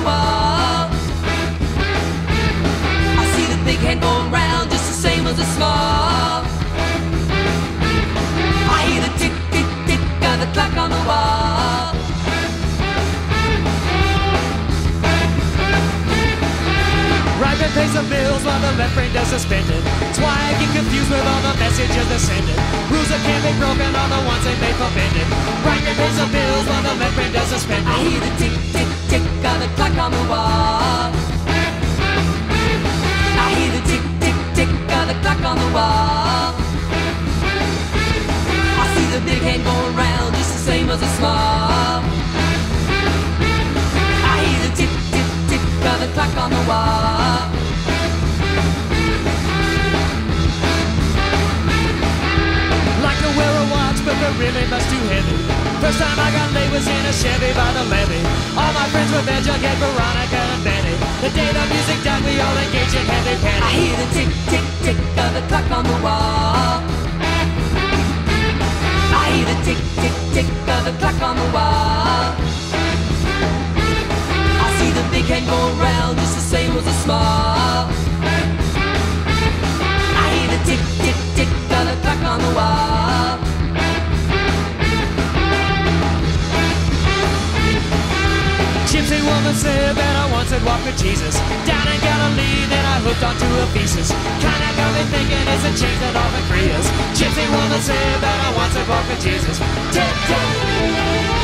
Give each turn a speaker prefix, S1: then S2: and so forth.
S1: wall. I see the big hand going round just the same as the small. I hear the tick, tick, tick of the clock on the wall.
S2: Right brain pays the bills while the left brain does suspended. That's why I get confused with all the messages they're sending. Rules that can't be broken are the ones they made forbidden. Right brain pays the bills while the left brain does suspended.
S1: I hear the tick, tick, tick of the clock on the wall. I hear the tick, tick, tick of the clock on the wall. I see the big hand going round just the same as the small. I hear the tick, tick, tick of the clock on the wall.
S2: Like to wear a watch, but they're really much too heavy. First time I got laid was in a Chevy by the levee. All my friends were there, Jughead, Veronica, and Betty. The day the music died, we all engaged in heavy petting.
S1: I hear the tick, tick, tick of the clock on the wall. I hear the tick, tick, tick of the clock on the wall. I see the big hand going round just the same as the small. I hear the tick, tick, tick of the clock on the wall.
S2: Gypsy woman said that I once had walked with Jesus down in Galilee, then I hooked onto Ephesus. Kinda got me thinking it's a change that often creates. Gypsy woman said that I once had walked with Jesus. Tick, tick.